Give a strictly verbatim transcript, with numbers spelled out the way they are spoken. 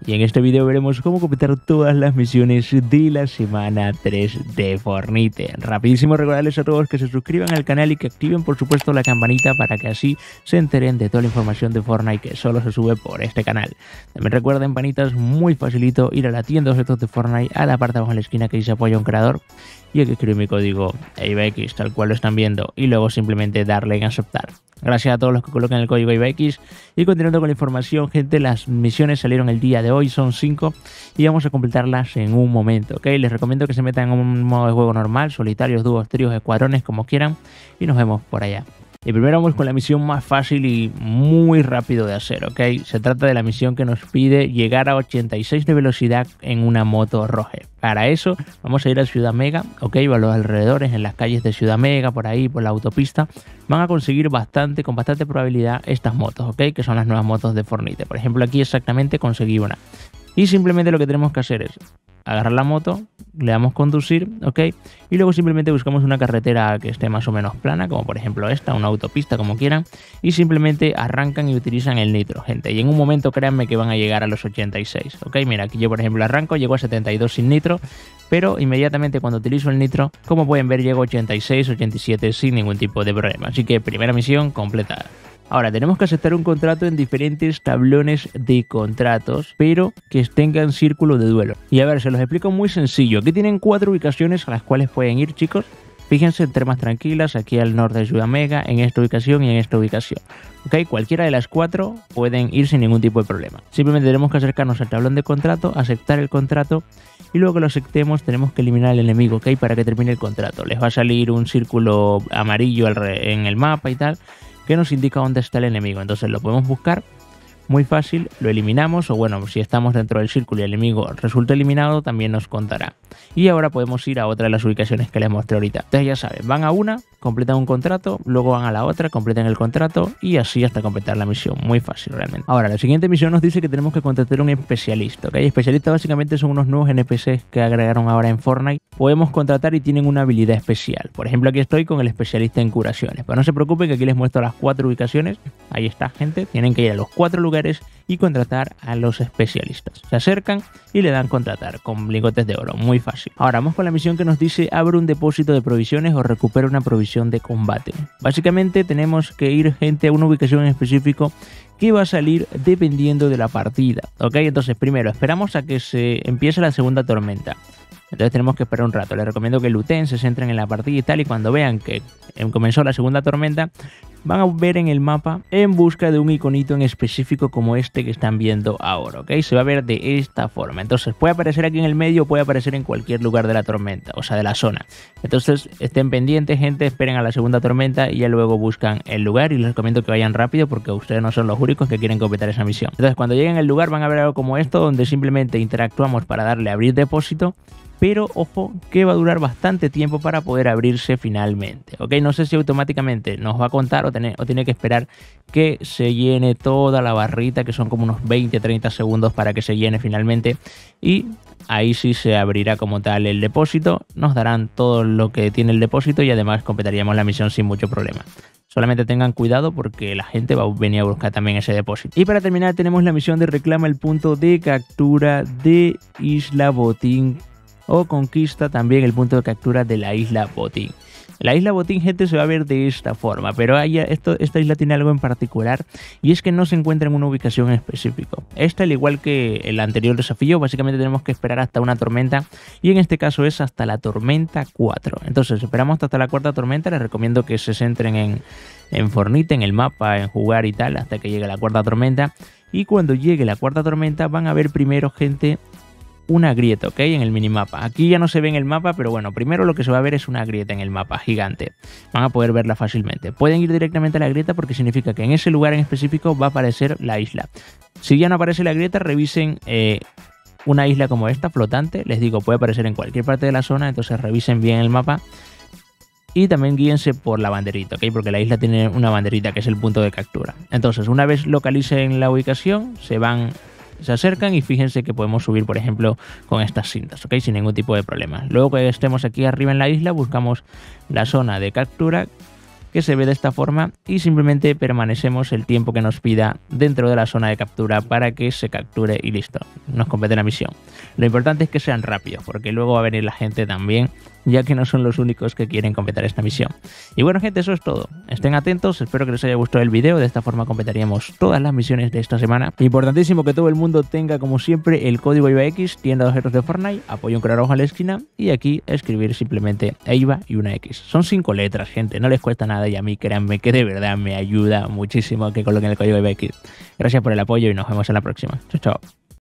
y en este video veremos cómo completar todas las misiones de la semana tres de Fortnite. Rapidísimo recordarles a todos que se suscriban al canal y que activen por supuesto la campanita para que así se enteren de toda la información de Fortnite que solo se sube por este canal. También recuerden, panitas, muy facilito ir a la tienda de objetos de Fortnite, a la parte de abajo en la esquina que dice apoya a un creador, y hay que escribir mi código E I B X tal cual lo están viendo y luego simplemente darle en aceptar. Gracias a todos los que colocan el código E I B X. Y continuando con la información, gente, las misiones salieron el día de hoy, son cinco y vamos a completarlas en un momento, ¿ok? Les recomiendo que se metan en un modo de juego normal, solitarios, dúos, tríos, escuadrones, como quieran, y nos vemos por allá. Y primero vamos con la misión más fácil y muy rápido de hacer, ¿ok? Se trata de la misión que nos pide llegar a ochenta y seis de velocidad en una moto roja. Para eso vamos a ir a Ciudad Mega, ¿ok? A los alrededores, en las calles de Ciudad Mega, por ahí, por la autopista, van a conseguir bastante, con bastante probabilidad estas motos, ¿ok? Que son las nuevas motos de Fortnite. Por ejemplo, aquí exactamente conseguí una. Y simplemente lo que tenemos que hacer es agarrar la moto, le damos conducir, ¿ok? Y luego simplemente buscamos una carretera que esté más o menos plana, como por ejemplo esta, una autopista, como quieran, y simplemente arrancan y utilizan el nitro, gente. Y en un momento créanme que van a llegar a los ochenta y seis, ¿ok? Mira, aquí yo por ejemplo arranco, llego a setenta y dos sin nitro, pero inmediatamente cuando utilizo el nitro, como pueden ver, llego a ochenta y seis, ochenta y siete sin ningún tipo de problema. Así que primera misión completada. Ahora, tenemos que aceptar un contrato en diferentes tablones de contratos, pero que tengan círculo de duelo. Y a ver, se los explico muy sencillo. Aquí tienen cuatro ubicaciones a las cuales pueden ir, chicos. Fíjense, en termas tranquilas, aquí al norte de Ciudad Mega, en esta ubicación y en esta ubicación. ¿Ok? Cualquiera de las cuatro pueden ir sin ningún tipo de problema. Simplemente tenemos que acercarnos al tablón de contrato, aceptar el contrato, y luego que lo aceptemos tenemos que eliminar al enemigo, ¿ok? Para que termine el contrato. Les va a salir un círculo amarillo en el mapa y tal, que nos indica dónde está el enemigo. Entonces lo podemos buscar, muy fácil, lo eliminamos, o bueno, si estamos dentro del círculo y el enemigo resulta eliminado, también nos contará. Y ahora podemos ir a otra de las ubicaciones que les mostré ahorita. Entonces ya saben, van a una, completan un contrato, luego van a la otra, completan el contrato y así hasta completar la misión. Muy fácil realmente. Ahora, la siguiente misión nos dice que tenemos que contratar un especialista, ¿ok? Especialistas básicamente son unos nuevos N P Cs que agregaron ahora en Fortnite. Podemos contratar y tienen una habilidad especial. Por ejemplo, aquí estoy con el especialista en curaciones. Pero no se preocupen que aquí les muestro las cuatro ubicaciones. Ahí está, gente. Tienen que ir a los cuatro lugares y contratar a los especialistas. Se acercan y le dan contratar con lingotes de oro. Muy fácil. Ahora vamos con la misión que nos dice abre un depósito de provisiones o recupera una provisión de combate. Básicamente tenemos que ir, gente, a una ubicación en específico que va a salir dependiendo de la partida, ¿ok? Entonces primero esperamos a que se empiece la segunda tormenta. Entonces tenemos que esperar un rato. Les recomiendo que looten, se centren en la partida y tal, y cuando vean que comenzó la segunda tormenta, van a ver en el mapa en busca de un iconito en específico como este que están viendo ahora, ¿ok? Se va a ver de esta forma. Entonces puede aparecer aquí en el medio, puede aparecer en cualquier lugar de la tormenta, o sea, de la zona. Entonces estén pendientes, gente, esperen a la segunda tormenta y ya luego buscan el lugar, y les recomiendo que vayan rápido porque ustedes no son los únicos que quieren completar esa misión. Entonces cuando lleguen al lugar van a ver algo como esto, donde simplemente interactuamos para darle a abrir depósito. Pero ojo que va a durar bastante tiempo para poder abrirse finalmente, ¿ok? No sé si automáticamente nos va a contar o, tener, o tiene que esperar que se llene toda la barrita, que son como unos veinte a treinta segundos para que se llene finalmente. Y ahí sí se abrirá como tal el depósito, nos darán todo lo que tiene el depósito y además completaríamos la misión sin mucho problema. Solamente tengan cuidado porque la gente va a venir a buscar también ese depósito. Y para terminar tenemos la misión de reclama el punto de captura de Isla Botín, o conquista también el punto de captura de la Isla Botín. La Isla Botín, gente, se va a ver de esta forma, pero hay, esto, esta isla tiene algo en particular, y es que no se encuentra en una ubicación en específico. Esta, al igual que el anterior desafío, básicamente tenemos que esperar hasta una tormenta, y en este caso es hasta la tormenta cuatro. Entonces esperamos hasta la cuarta tormenta. Les recomiendo que se centren en, en Fortnite, en el mapa, en jugar y tal, hasta que llegue la cuarta tormenta. Y cuando llegue la cuarta tormenta van a ver primero, gente, una grieta, ¿ok? En el minimapa. Aquí ya no se ve en el mapa, pero bueno, primero lo que se va a ver es una grieta en el mapa gigante. Van a poder verla fácilmente. Pueden ir directamente a la grieta porque significa que en ese lugar en específico va a aparecer la isla. Si ya no aparece la grieta, revisen eh, una isla como esta, flotante. Les digo, puede aparecer en cualquier parte de la zona, entonces revisen bien el mapa. Y también guíense por la banderita, ¿ok? Porque la isla tiene una banderita que es el punto de captura. Entonces, una vez localicen la ubicación, se van... se acercan y fíjense que podemos subir, por ejemplo, con estas cintas, ¿ok? Sin ningún tipo de problema. Luego que estemos aquí arriba en la isla, buscamos la zona de captura que se ve de esta forma y simplemente permanecemos el tiempo que nos pida dentro de la zona de captura para que se capture y listo, nos complete la misión. Lo importante es que sean rápidos porque luego va a venir la gente también, ya que no son los únicos que quieren completar esta misión. Y bueno gente, eso es todo. Estén atentos, espero que les haya gustado el vídeo, de esta forma completaríamos todas las misiones de esta semana. Importantísimo que todo el mundo tenga como siempre el código I V A X, tienda de objetos de Fortnite, apoyo un color rojo a la esquina y aquí escribir simplemente E I V A y una X. Son cinco letras gente, no les cuesta nada y a mí créanme que de verdad me ayuda muchísimo que coloquen el código I V A X. Gracias por el apoyo y nos vemos en la próxima. Chao, chao.